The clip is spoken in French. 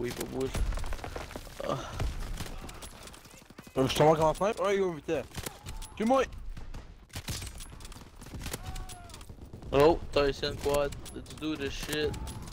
oui, pas bouge. Je te montre comment sniper. Ouais, go, vite. Tue-moi! Oh, Tyson quad. Let's do this shit.